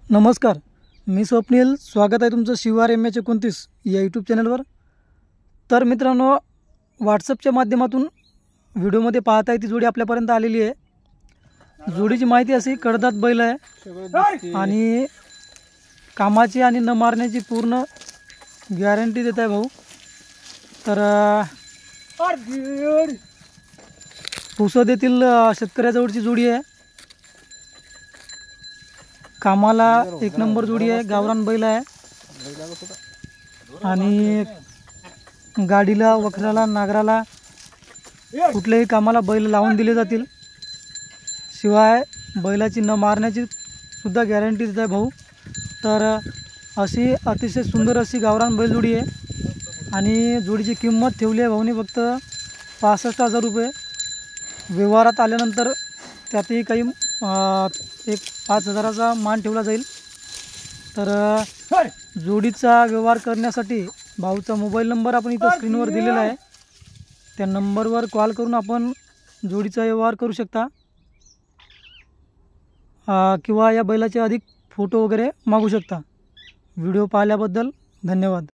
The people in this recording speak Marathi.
नमस्कार, मी स्वप्नील. स्वागत आहे तुमचं शिवार MH29 या यूट्यूब चॅनलवर. तर मित्रांनो, व्हॉट्सअपच्या माध्यमातून व्हिडिओमध्ये पाहता ती जोडी आपल्यापर्यंत आलेली आहे. जोडीची माहिती अशी कडदात बैल आहे आणि कामाची आणि न मारण्याची पूर्ण गॅरंटी देत आहे भाऊ. तर पुसद येथील शेतकऱ्याजवळची जोडी आहे. कामाला एक नंबर जोडी आहे. गावरान बैल आहे आणि गाडीला, वखराला, नागराला कुठल्याही कामाला बैल लावून दिले जातील. शिवाय बैलाची न मारण्याची सुद्धा गॅरंटी देत आहे भाऊ. तर अशी अतिशय सुंदर अशी गावरान बैलजोडी आहे आणि जोडीची किंमत ठेवली आहे भाऊने फक्त 65,000 रुपये. व्यवहारात आल्यानंतर त्यातही काही एक 5,000चा मान ठेवला जाईल. तर जोडीचा व्यवहार करण्यासाठी भाऊचा मोबाईल नंबर आपण इथं स्क्रीनवर दिलेला आहे. त्या नंबरवर कॉल करून आपण जोडीचा व्यवहार करू शकता किंवा या बैलाचे अधिक फोटो वगैरे मागू शकता. व्हिडिओ पाहिल्याबद्दल धन्यवाद.